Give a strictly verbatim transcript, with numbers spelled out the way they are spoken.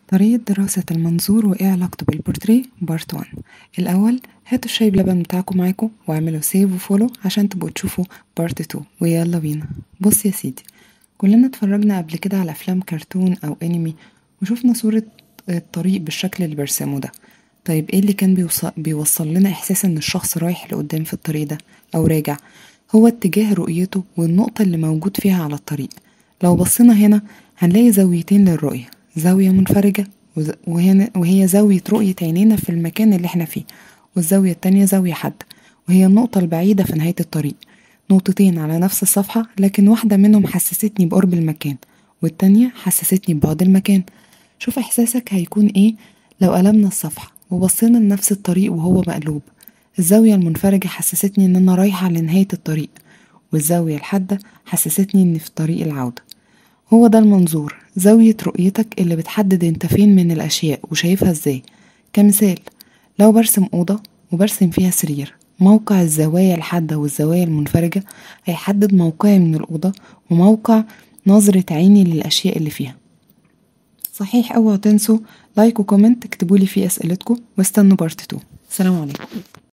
طريقة دراسة المنظور وإيه علاقته بالبورتريه بارت واحد. الأول هاتوا الشاي بلبن بتاعكم معاكم واعملوا سيف وفولو عشان تبقوا تشوفوا بارت اتنين. ويلا بينا. بص يا سيدي، كلنا اتفرجنا قبل كده على أفلام كرتون أو أنمي وشوفنا صورة الطريق بالشكل اللي برسمه ده. طيب ايه اللي كان بيوصل, بيوصل لنا إحساس إن الشخص رايح لقدام في الطريق ده أو راجع؟ هو اتجاه رؤيته والنقطة اللي موجود فيها على الطريق. لو بصينا هنا هنلاقي زاويتين للرؤية، زاوية منفرجة وهنا وهي زاوية رؤية عينينا في المكان اللي احنا فيه، والزاوية التانية زاوية حادة وهي النقطة البعيدة في نهاية الطريق. نقطتين على نفس الصفحة لكن واحدة منهم حسستني بقرب المكان والتانية حسستني ببعد المكان. شوف إحساسك هيكون ايه لو قلبنا الصفحة وبصينا لنفس الطريق وهو مقلوب. الزاوية المنفرجة حسستني ان انا رايحة لنهاية الطريق، والزاوية الحادة حسستني اني في طريق العودة. هو ده المنظور، زاوية رؤيتك اللي بتحدد انت فين من الأشياء وشايفها ازاي. كمثال، لو برسم أوضة وبرسم فيها سرير، موقع الزوايا الحادة والزوايا المنفرجة هيحدد موقعي من الأوضة وموقع نظرة عيني للأشياء اللي فيها. صحيح، اوعوا تنسوا لايك وكومنت، اكتبولي فيه أسئلتكم واستنوا بارت اتنين. سلام عليكم.